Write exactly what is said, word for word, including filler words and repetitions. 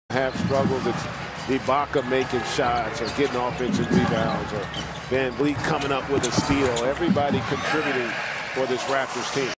have struggles. It's Ibaka making shots or getting offensive rebounds, or Van Vliet coming up with a steal. Everybody contributing for this Raptors team.